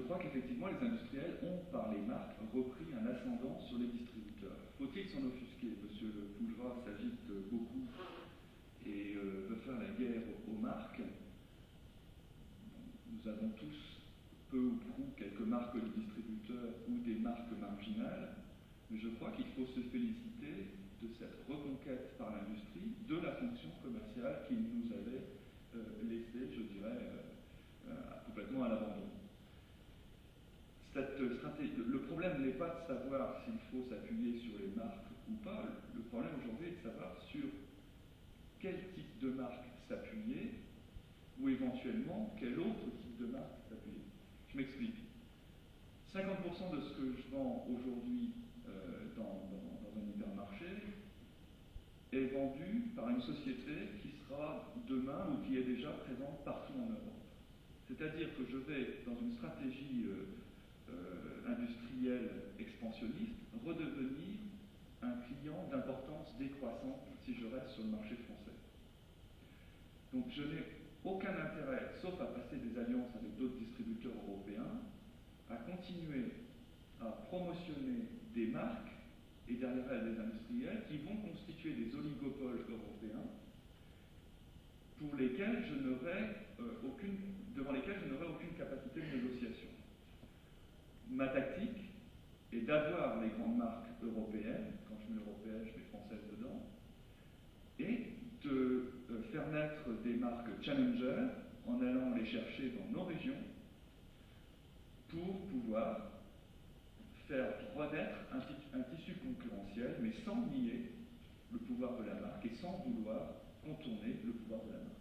crois qu'effectivement les industriels ont, par les marques, repris un ascendant sur les distributeurs. Faut-il s'en offusquer? Monsieur Poulvord s'agite beaucoup et veut faire la guerre aux marques. Nous avons tous, peu ou prou, quelques marques de distributeurs ou des marques marginales, mais je crois qu'il faut se féliciter de cette reconquête par l'industrie de la fonction commerciale qui nous avait laissé, je dirais, complètement à l'abandon. Le problème n'est pas de savoir s'il faut s'appuyer sur les marques ou pas. Le problème aujourd'hui est de savoir sur quel type de marque s'appuyer ou éventuellement quel autre type de marque s'appuyer. Je m'explique. 50% de ce que je vends aujourd'hui dans un hypermarché est vendu par une société qui sera demain ou qui est déjà présente partout en Europe. C'est-à-dire que je vais, dans une stratégie industrielle expansionniste, redevenir un client d'importance décroissante si je reste sur le marché français. Donc je n'ai aucun intérêt, sauf à passer des alliances avec d'autres distributeurs européens, à continuer à promotionner des marques et derrière elles des industriels qui vont constituer des oligopoles européens pour lesquels devant lesquels je n'aurai aucune capacité de négociation. Ma tactique est d'avoir les grandes marques européennes, quand je mets européenne, je mets française dedans, et de faire naître des marques challenger en allant les chercher dans nos régions pour pouvoir faire renaître un tissu concurrentiel, mais sans nier le pouvoir de la marque et sans vouloir contourner le pouvoir de la marque.